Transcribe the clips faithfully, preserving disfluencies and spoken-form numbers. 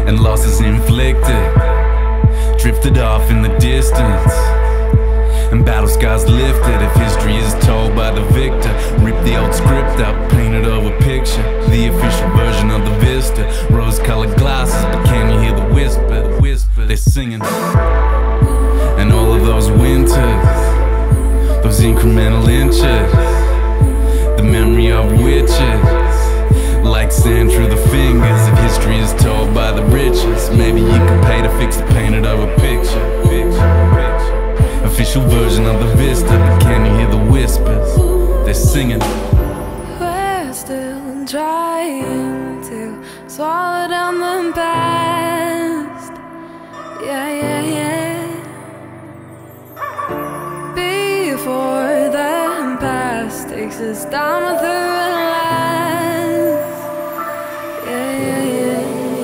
and losses inflicted, drifted off in the distance, and battle scars lifted. If history is told by the victor, rip the old script up, paint it over picture, the official version of the vista. Rose-colored glasses, but can you hear the whisper? The whisper, they're singing. And all of those winters, those incremental inches, the memory of witches, like sand through the fingers. If history is told by the richest, maybe you could pay to fix the painted over picture. Picture, picture. Official version of the vista, but can you hear the whispers? They're singing. We're still trying to swallow down the past. Yeah, yeah, yeah. Before the past takes us down with the last. Yeah, yeah, yeah,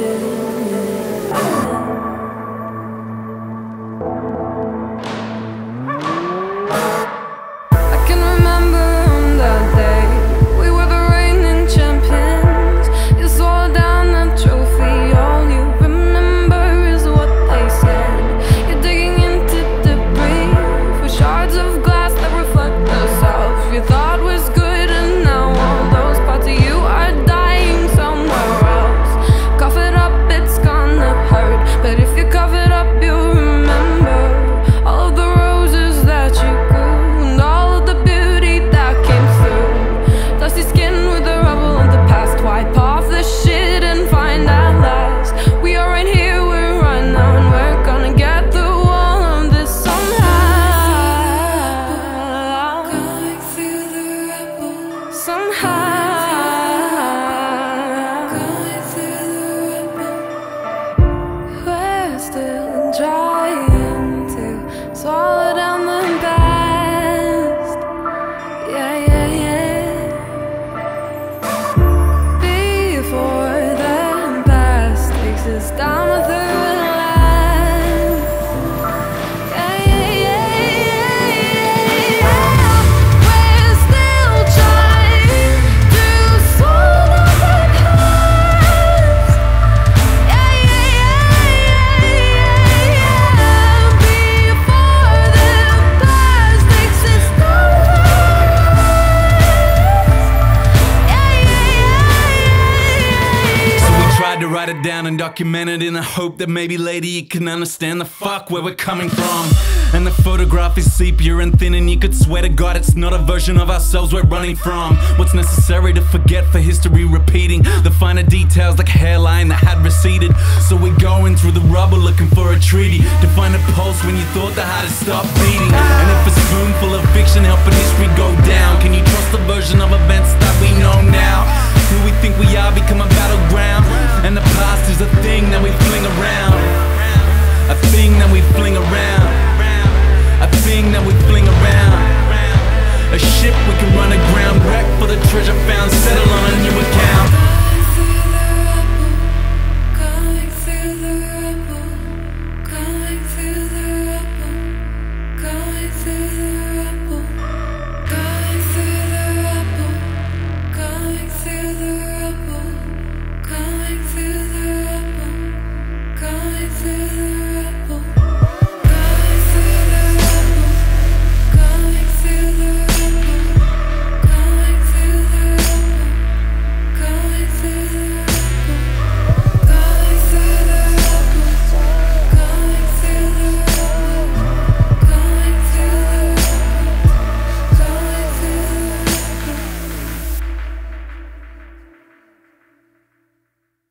yeah. I can remember on that day we were the reigning champions. You swallowed down that trophy. All you remember is what they said. You're digging into debris for shards of glass that reflect the self you thought was good, and now all those parts of you are dying somewhere else. Cough it up, it's gonna hurt, but if you cough it up, you'll remember all of the roses that you grew, and all of the beauty that came through. Dusty skin with the rubble of the past. Wipe off the shit and find at last we are right here, we're right now, and we're gonna get through all of this somehow. Going through the rubble somehow. Going through the rubble. We're still trying to swallow down the past. Yeah, yeah, yeah. Before the past takes us down with the last. Yeah, yeah, yeah, yeah, yeah. We're still trying to swallow down the past. Yeah, yeah, yeah, yeah, yeah. Before the past takes us down with the last. Yeah, yeah, yeah, yeah, yeah. So we tried to write it down and document it in the hope that maybe later you can understand the fuck where we're coming from. And the photograph is sepia and thin, and you could swear to God it's not a version of ourselves we're running from. What's necessary to forget for history repeating, the finer details like a hairline that had receded. So we're going through the rubble looking for a treaty to find a pulse when you thought the heart had stopped beating. And if a spoonful of fiction helping history go down, can you trust the version of events that we know now? Who we think we are become a battleground, and the past is a thing that we fling around, a thing that we fling around.